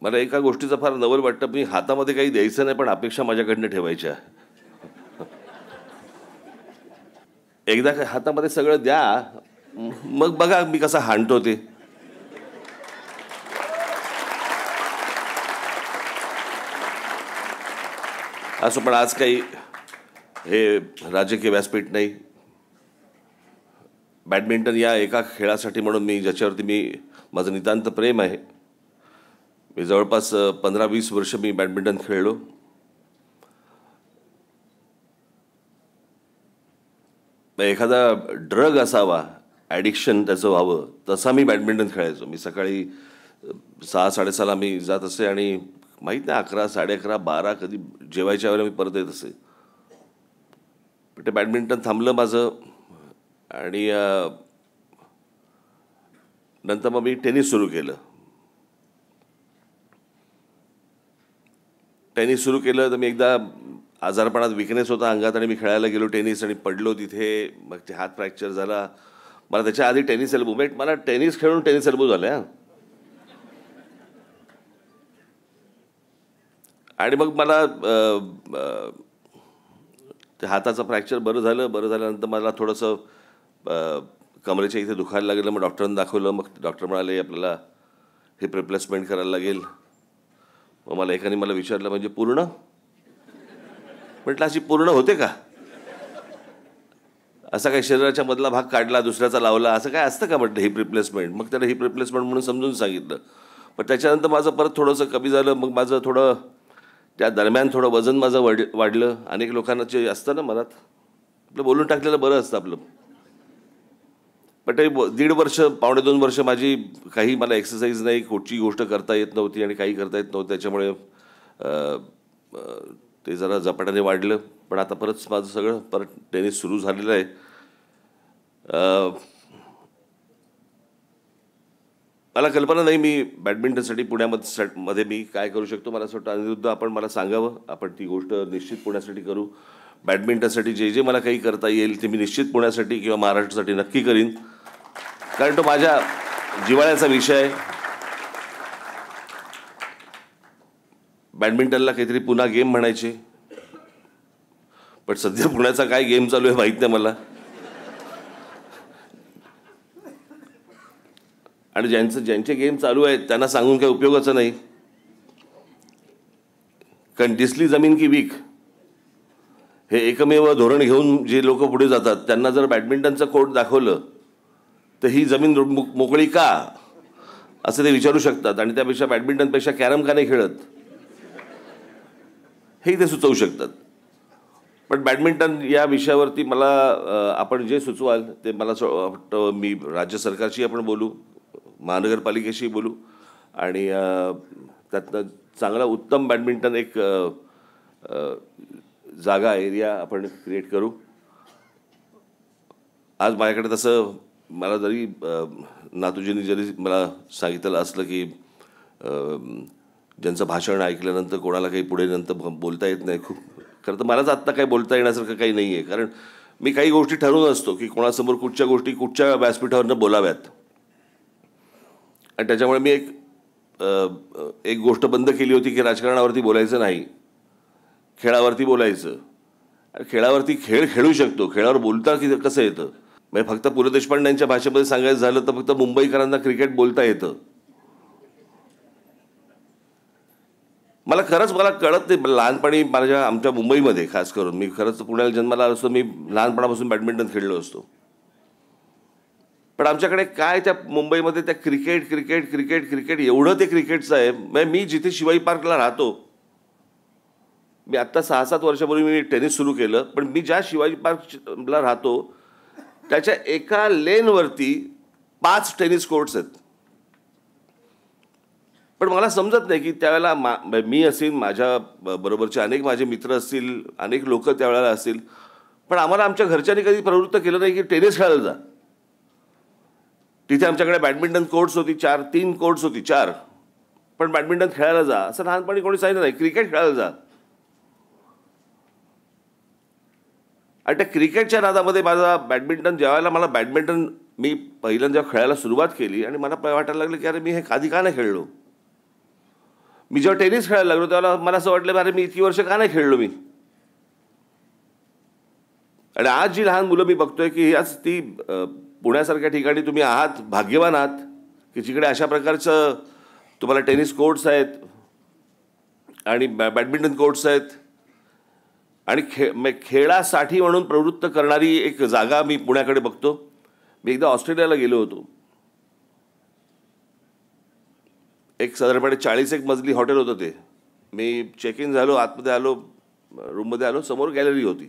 मला एका गोष्टीचं फार नवल वाटतं, मी हातामध्ये काही द्यायचं नाही पण अपेक्षा माझ्याकडनं ठेवायच्या. एकदा हातामध्ये सगळं द्या, मग बघा मी कसा हाणतो ते. असं पण आज काही हे राजकीय व्यासपीठ नाही. बॅडमिंटन या एका खेळासाठी म्हणून ज्याच्यावरती माझं नितांत प्रेम आहे. मी जवळपास 15-20 वर्ष मी बॅडमिंटन खेळलो. एखादा ड्रग असावा, ॲडिक्शन त्याचं व्हावं, तसा मी बॅडमिंटन खेळायचो. मी सकाळी 6-6:30 मी जात असे आणि माहीत नाही 11, 11:30, 12 कधी जेवायच्या वेळेला मी परत येत असे. पण ते बॅडमिंटन थांबलं माझं आणि नंतर मग मी टेनिस सुरू केलं. टेनिस सुरू केलं तर मी एकदा आजारपणात विकनेस होता अंगात आणि मी खेळायला गेलो टेनिस आणि पडलो तिथे. मग ते हात फ्रॅक्चर झाला. मला त्याच्या आधी टेनिस एल्बो, मला टेनिस खेळून टेनिस एल्बो झाला. आणि मग मला ते हाताचं फ्रॅक्चर बरं झाल्यानंतर मला थोडंसं कमरेच्या इथे दुखायला लागलं. मग डॉक्टरांना दाखवलं. मग डॉक्टर म्हणाले आपल्याला हिप रिप्लेसमेंट करायला लागेल. मग मला एकाने विचारलं म्हणजे पूर्ण? म्हटलं अशी पूर्ण होते का? असा काही शरीराच्या मधला भाग काढला दुसऱ्याचा लावला असं काय असतं का म्हटलं हिप रिप्लेसमेंट? मग त्याला हिप रिप्लेसमेंट म्हणून समजून सांगितलं. पण त्याच्यानंतर माझं परत थोडंसं कमी झालं. मग माझं थोडं त्या दरम्यान थोडं वजन माझं वाढलं. अनेक लोकांना जे असतं ना मनात, आपलं बोलून टाकलेलं बरं असतं आपलं. पण ते 1.5 वर्ष 2.5 वर्ष काही मला एक्सरसाइज नाही, कुठची गोष्ट करता येत नव्हती आणि काही करता येत नव्हतं. त्याच्यामुळे ते जरा झपाट्याने वाढलं. पण आता परत माझं सगळं परत टेनिस सुरू झालेलं आहे. मला कल्पना नाही मी बॅडमिंटनसाठी पुण्यामध्ये मी काय करू शकतो. मला असं वाटतं अनिरुद्ध आपण मला सांगावं, आपण ती गोष्ट निश्चित पुण्यासाठी करू. बॅडमिंटनसाठी जे मला काही करता येईल ते मी निश्चित पुण्यासाठी किंवा महाराष्ट्रासाठी नक्की करीन, कारण तो माझ्या जिव्हाळ्याचा विषय आहे. बॅडमिंटनला काहीतरी पुन्हा गेम म्हणायचे, पण सध्या पुण्याचा काय गेम चालू आहे माहीत नाही मला. आणि ज्यांचे गेम चालू आहेत त्यांना सांगून काही उपयोगाचं नाही, कारण दिसली जमीन की वीक हे एकमेव धोरण घेऊन जे लोक पुढे जातात त्यांना जर बॅडमिंटनचं कोर्ट दाखवलं तर ही जमीन मोकळी का असं ते विचारू शकतात. आणि त्यापेक्षा बॅडमिंटनपेक्षा कॅरम का नाही खेळत हे ते सुचवू शकतात. पण बॅडमिंटन या विषयावरती मला आपण जे सुचवाल ते मला वाटतं मी राज्य सरकारशी आपण बोलू, महानगरपालिकेशी बोलू आणि त्यातनं चांगला उत्तम बॅडमिंटन एक जागा एरिया आपण क्रिएट करू. आज माझ्याकडे तसं मला जरी नातूजींनी जरी मला सांगितलं असलं की ज्यांचं भाषण ऐकल्यानंतर कोणाला काही पुढे नंतर बोलता येत नाही, खूप खरं तर मलाच आत्ता काही बोलता येण्यासारखं काही नाही आहे, कारण मी काही गोष्टी ठरवून असतो की कोणासमोर कुठच्या गोष्टी कुठच्या व्यासपीठावरनं बोलाव्यात. आणि त्याच्यामुळे मी एक गोष्ट बंद केली होती की राजकारणावरती बोलायचं नाही, खेळावरती बोलायचं. आणि खेळावरती खेळ खेळू शकतो, खेळावर बोलता की कसं येतं. म्हणजे फक्त पु ल देशपांड्यांच्या भाषेमध्ये सांगायचं झालं तर फक्त मुंबईकरांना क्रिकेट बोलता येतं. मला कळत नाही. लहानपणी आमच्या मुंबईमध्ये खास करून मी खरंच पुण्याला जन्माला असतो, मी लहानपणापासून बॅडमिंटन खेळलो असतो. पण आमच्याकडे काय त्या मुंबईमध्ये त्या क्रिकेट क्रिकेट क्रिकेट क्रिकेट एवढं ते क्रिकेटचं आहे. म्हणजे मी जिथे शिवाजी पार्कला राहतो, मी आत्ता 6-7 वर्षापूर्वी मी टेनिस सुरू केलं, पण मी ज्या शिवाजी पार्कला राहतो त्याच्या एका लेनवरती 5 टेनिस कोर्ट्स आहेत. पण मला समजत नाही की त्यावेळेला मी असेल, माझ्या बरोबरचे अनेक माझे मित्र असतील, अनेक लोक त्यावेळेला असतील, पण आम्हाला आमच्या घरच्यांनी कधी प्रवृत्त केलं नाही की टेनिस खेळायला जा. तिथे आमच्याकडे बॅडमिंटन कोर्ट्स होती 3 कोर्ट्स होती 4, पण बॅडमिंटन खेळायला जा असं लहानपणी कोणी सांगितलं नाही. क्रिकेट खेळायला जा. आणि त्या क्रिकेटच्या नादामध्ये माझा बॅडमिंटन ज्यावेळेला मी पहिल्यांदा जेव्हा खेळायला सुरुवात केली आणि मला वाटायला लागलं की अरे मी हे आधी का नाही खेळलो. मी जेव्हा टेनिस खेळायला लागलो तेव्हा मला असं वाटलं अरे मी इतकी वर्ष का नाही खेळलो मी. आणि आज जी लहान मुलं मी बघतोय की आज ती पुण्यासारख्या ठिकाणी तुम्ही आहात, भाग्यवान आहात की जिकडे अशा प्रकारचं तुम्हाला टेनिस कोर्ट्स आहेत आणि बॅडमिंटन कोर्ट्स आहेत आणि खेळासाठी म्हणून प्रवृत्त करणारी एक जागा मी पुण्याकडे बघतो. मी एकदा ऑस्ट्रेलियाला गेलो होतो. एक साधारणपणे 40 मजली हॉटेल होतं ते. मी चेक इन झालो, आतमध्ये आलो, रूममध्ये आलो, समोर गॅलरी होती.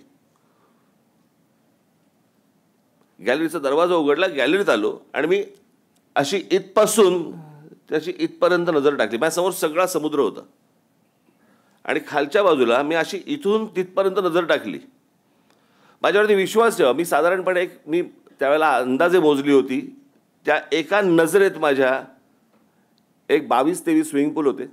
गॅलरीचा दरवाजा उघडला, गॅलरीत आलो आणि मी अशी इथपासून त्याची इथपर्यंत नजर टाकली. माझ्यासमोर सगळा समुद्र होता आणि खालच्या बाजूला मी अशी इथून तिथपर्यंत नजर टाकली. माझ्यावरती विश्वास ठेवा, मी साधारणपणे मी त्यावेळेला अंदाजे मोजली होती, त्या एका नजरेत माझ्या एक 22-23 स्विमिंग पूल होते.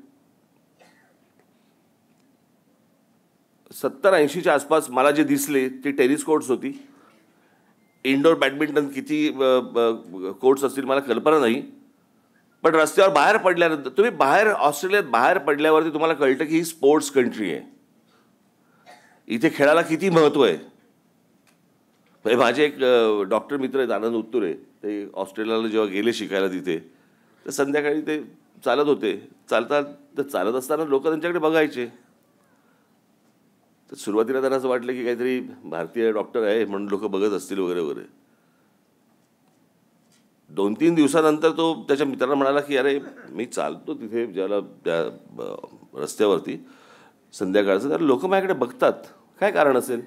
70-80च्या आसपास मला जे दिसले ती टेनिस कोर्ट्स होती. इंडोर बॅडमिंटन किती कोर्ट्स असतील मला कल्पना नाही. पण रस्त्यावर बाहेर पडल्यानंतर तुम्ही ऑस्ट्रेलियात बाहेर पडल्यावरती तुम्हाला कळतं की ही स्पोर्ट्स कंट्री आहे. इथे खेळाला किती महत्त्व आहे. माझे एक डॉक्टर मित्र आहेत आनंद उत्तुरे, ते ऑस्ट्रेलियाला जेव्हा गेले शिकायला तिथे तर संध्याकाळी ते चालत होते. चालत असताना लोक त्यांच्याकडे बघायचे. तर सुरुवातीला त्यांना असं वाटलं की काहीतरी भारतीय डॉक्टर आहे म्हणून लोक बघत असतील वगैरे वगैरे. 2-3 दिवसानंतर तो त्याच्या मित्रांना म्हणाला की अरे मी चालतो तिथे ज्याला त्या रस्त्यावरती संध्याकाळचं, तर लोक माझ्याकडे बघतात, काय कारण असेल.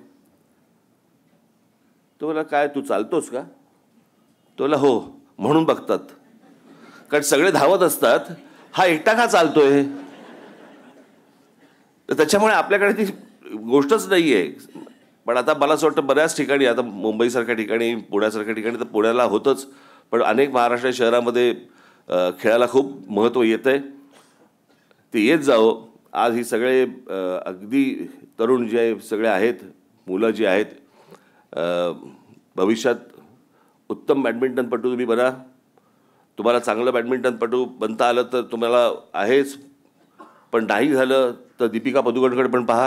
तो बोला काय तू चालतोस का. तो बोला हो, म्हणून बघतात, कारण सगळे धावत असतात, हा एकटा का चालतोय. तर त्याच्यामुळे आपल्याकडे ती गोष्टच नाही आहे. पण आता मला असं वाटतं बऱ्याच ठिकाणी, आता मुंबईसारख्या ठिकाणी, पुण्यासारख्या ठिकाणी तर पुण्याला होतंच, पण अनेक महाराष्ट्र शहरामध्ये खेळाला खूप महत्त्व येतं आहे. ते येत जावं. आज ही सगळे अगदी तरुण जे सगळे आहेत, मुलं जी आहेत, भविष्यात उत्तम बॅडमिंटनपटू तुम्ही बना. तुम्हाला चांगलं बॅडमिंटनपटू बनता आलं तर तुम्हाला आहेच, पण नाही झालं तर दीपिका पदुकोणकडे पण पहा.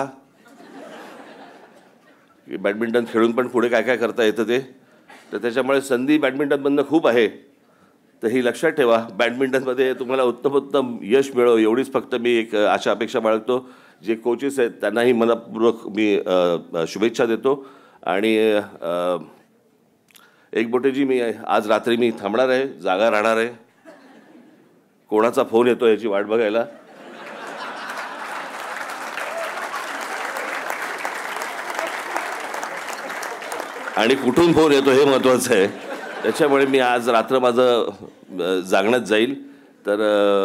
बॅडमिंटन खेळून पण पुढे काय काय करता येतं ते. तर त्याच्यामुळे संधी बॅडमिंटनमधनं खूप आहे. तर ही लक्षात ठेवा, बॅडमिंटनमध्ये तुम्हाला उत्तमोत्तम यश मिळो एवढीच फक्त मी एक आशा अपेक्षा बाळगतो. जे कोचेस आहेत त्यांनाही मनपूर्वक मी शुभेच्छा देतो. आणि एकबोटेजी, मी आज रात्री मी थांबणार आहे, जागा राहणार आहे. कोणाचा फोन येतो याची वाट बघायला. आणि कुठून फोन येतो हे महत्त्वाचं आहे. त्याच्यामुळे मी आज रात्र माझं जागण्यात जाईल. तर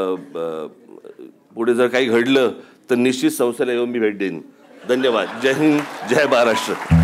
पुढे जर काही घडलं तर निश्चित संस्थेला येऊन मी भेट देईन. धन्यवाद. जय हिंद, जय महाराष्ट्र.